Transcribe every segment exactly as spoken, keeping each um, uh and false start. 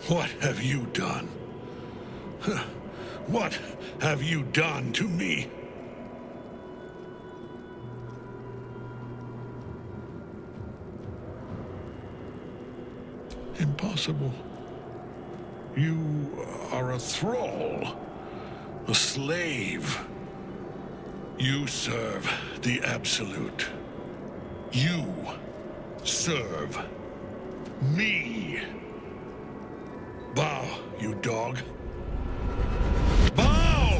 What have you done? What have you done to me? Impossible. You are a thrall, a slave. You serve the Absolute. You serve me. Bow, you dog. Bow!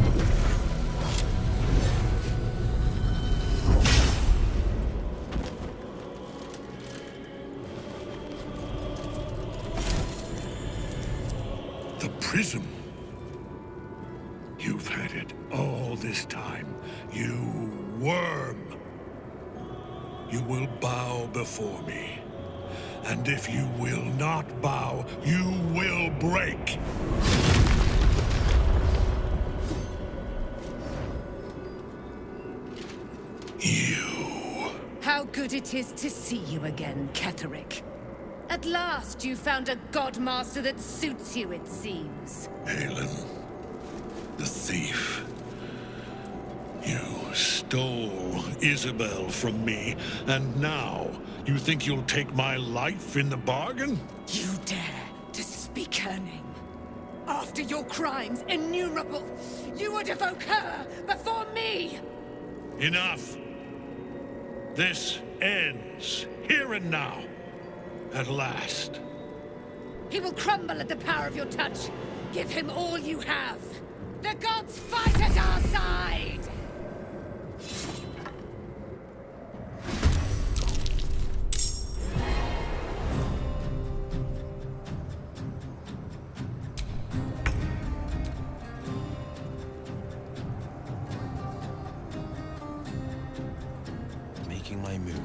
The prism. You've had it all this time, you worm. You will bow before me. And if you will not bow, you will break. You. How good it is to see you again, Ketheric. At last you found a Godmaster that suits you, it seems. Aelin, the thief. You stole Isabel from me, and now you think you'll take my life in the bargain? You dare to speak her name? After your crimes innumerable, you would evoke her before me! Enough! This ends here and now. At last. He will crumble at the power of your touch. Give him all you have. The gods fight at our side! Making my move.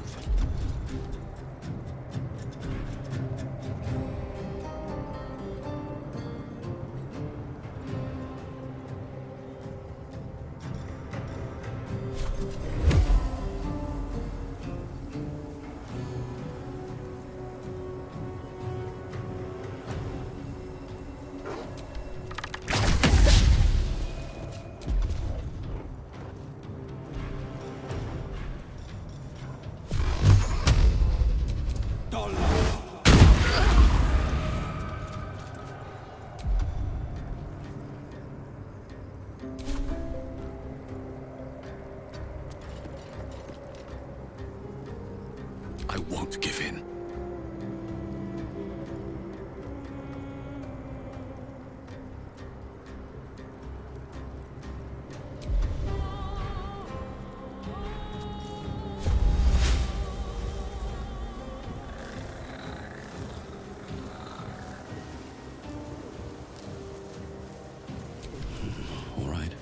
I won't give in. All right.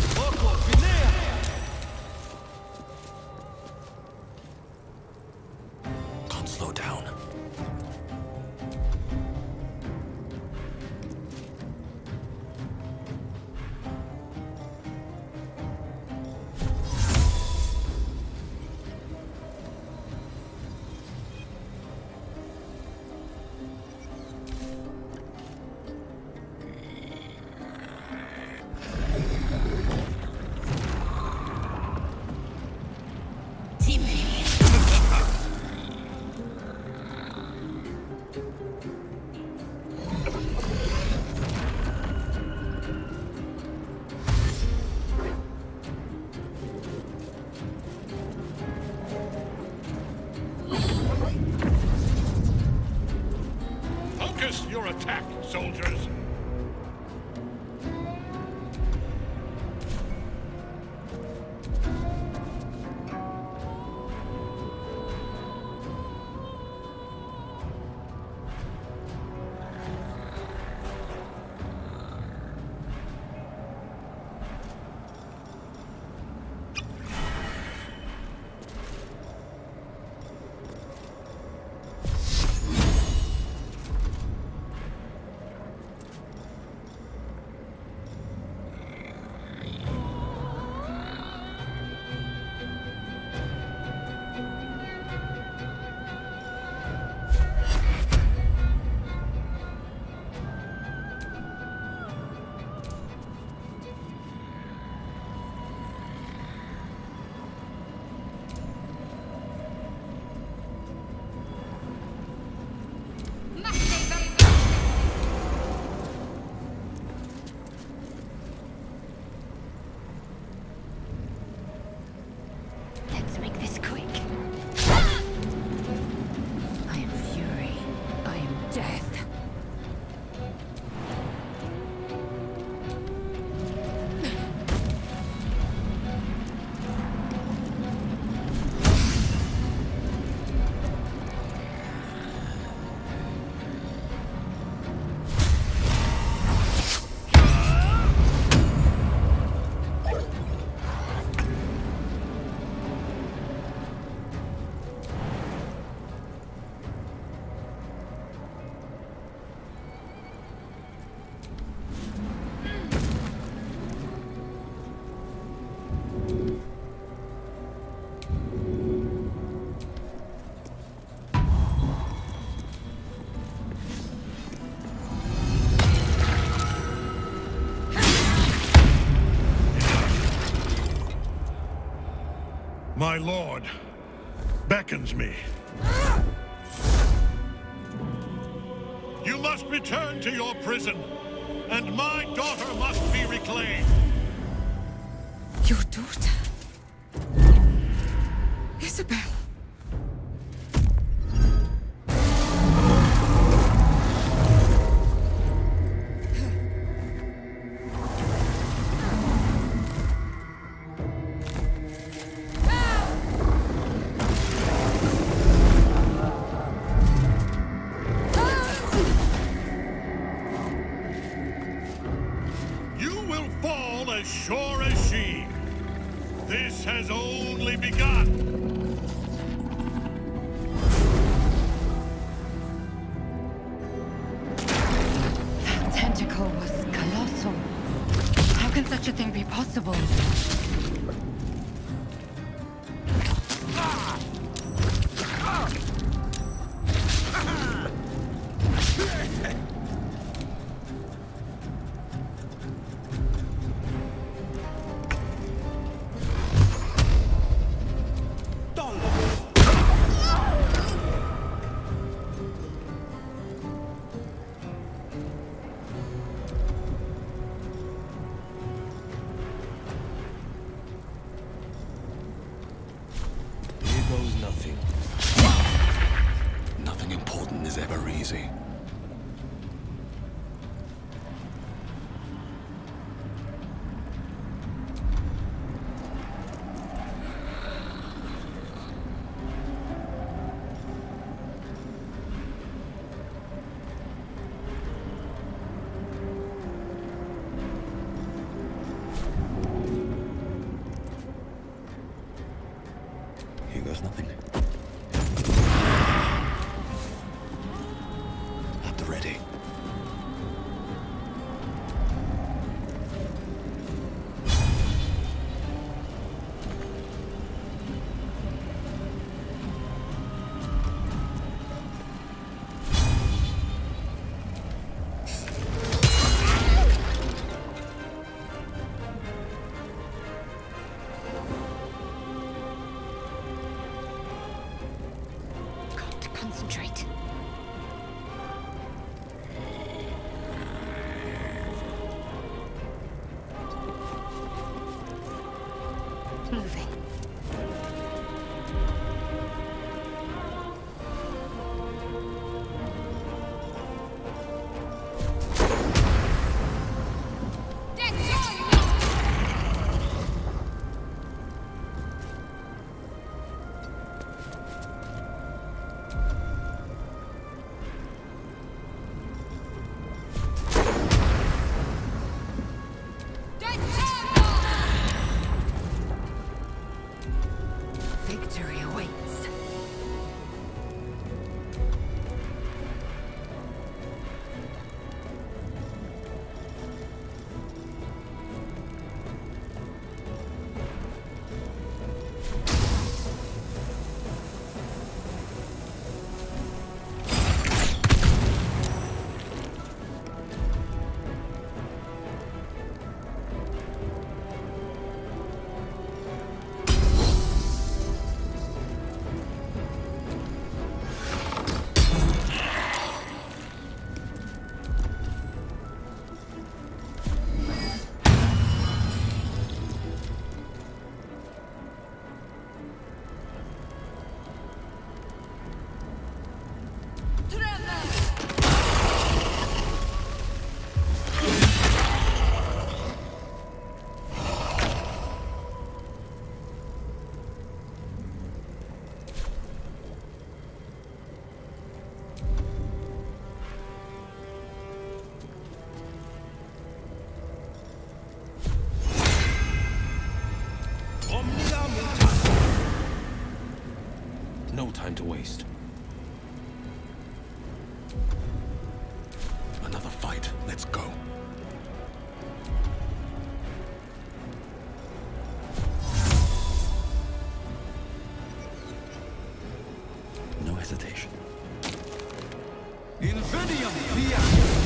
Can't slow down. Focus your attack, soldiers! My lord beckons me. You must return to your prison, and my daughter must be reclaimed. Your daughter? Isabel. As sure as she. This has only begun. That tentacle was colossal. How can such a thing be possible? Nothing. Nothing important is ever easy. Here goes nothing. At the ready. Concentrate. Moving. Victory awaits. No time to waste. Another fight. Let's go. No hesitation. Invidium Fiat!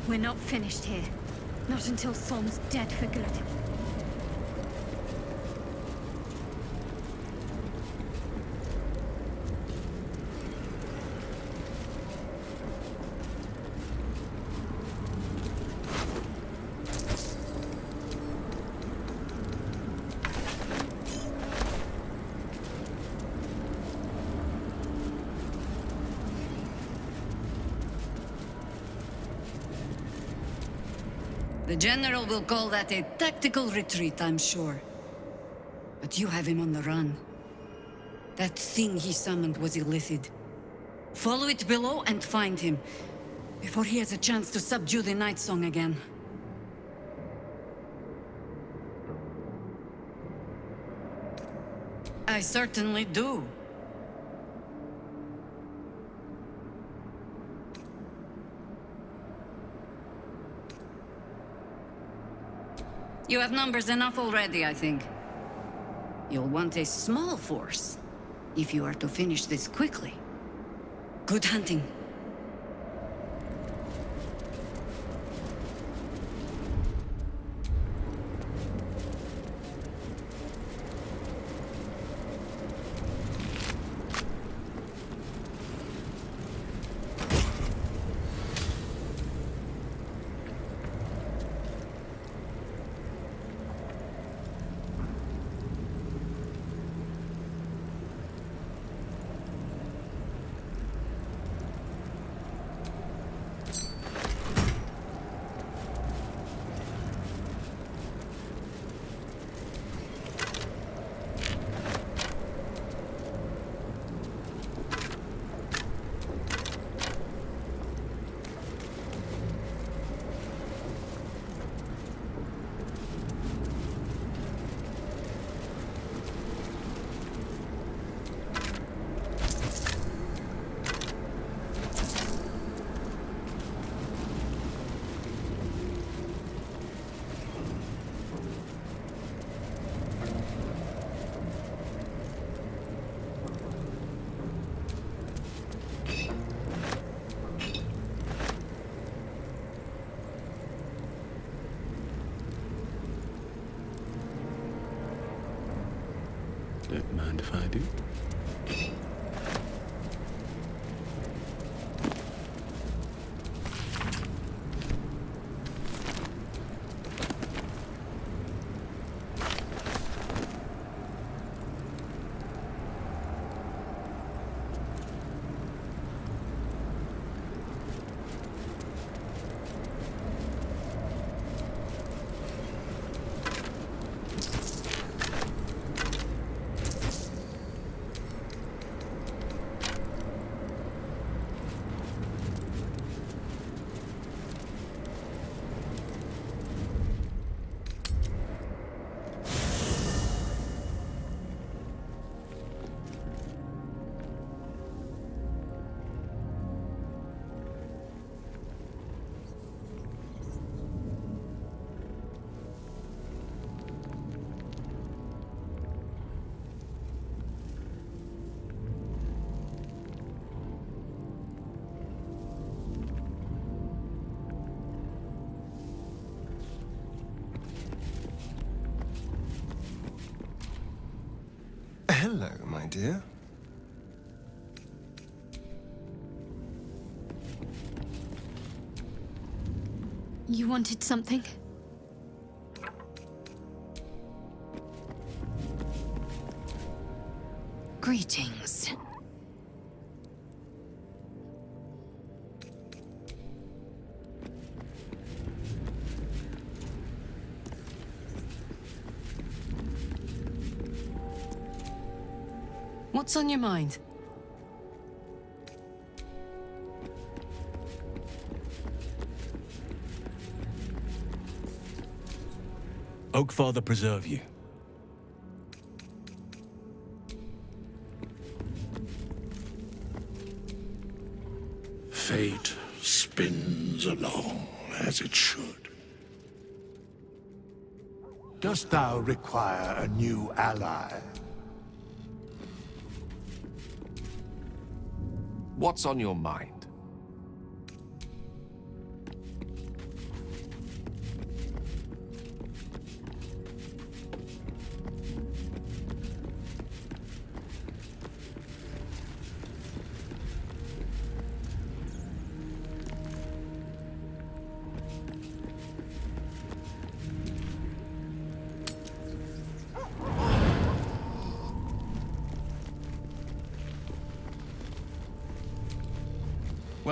We're not finished here. Not until Thorm's dead for good. The General will call that a tactical retreat, I'm sure. But you have him on the run. That thing he summoned was Illithid. Follow it below and find him, before he has a chance to subdue the Night Song again. I certainly do. You have numbers enough already, I think. You'll want a small force, if you are to finish this quickly. Good hunting. Don't mind if I do. Hello, my dear. You wanted something? Greetings. What's on your mind? Oakfather preserve you. Fate spins along as it should. Dost thou require a new ally? What's on your mind?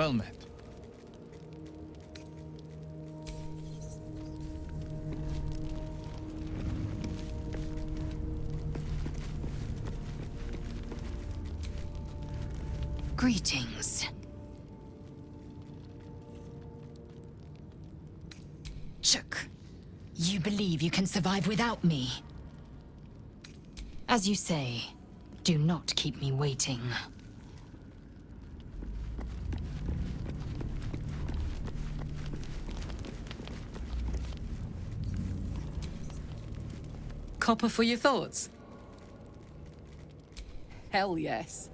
Well met. Greetings. Chook, you believe you can survive without me? As you say, do not keep me waiting. Copper for your thoughts? Hell yes.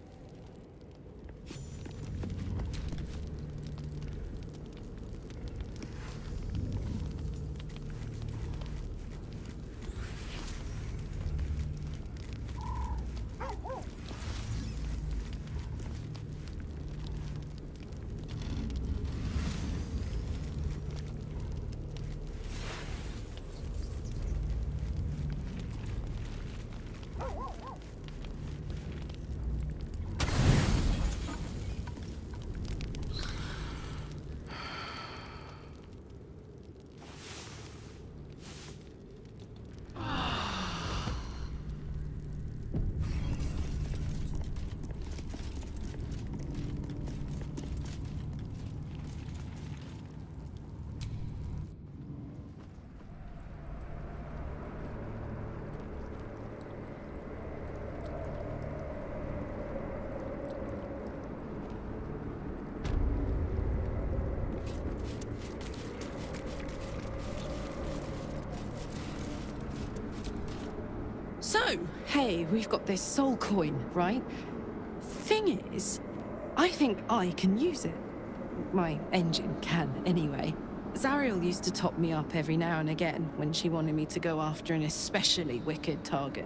So, hey, we've got this soul coin, right? Thing is, I think I can use it. My engine can, anyway. Zariel used to top me up every now and again when she wanted me to go after an especially wicked target.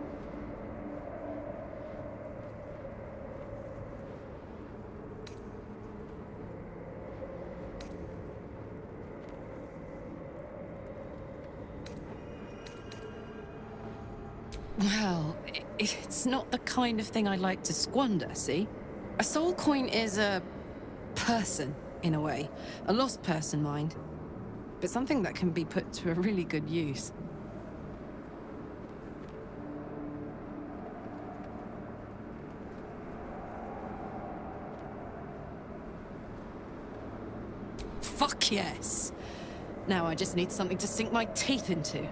Well, i- it's not the kind of thing I like to squander, see? A soul coin is a person, in a way. A lost person, mind. But something that can be put to a really good use. Fuck yes! Now I just need something to sink my teeth into.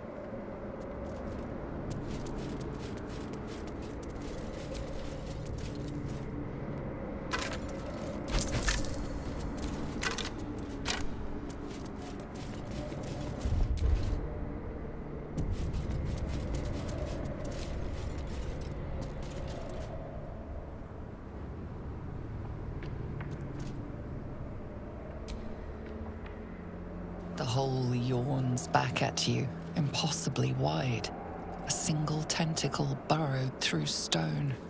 The hole yawns back at you, impossibly wide. A single tentacle burrowed through stone.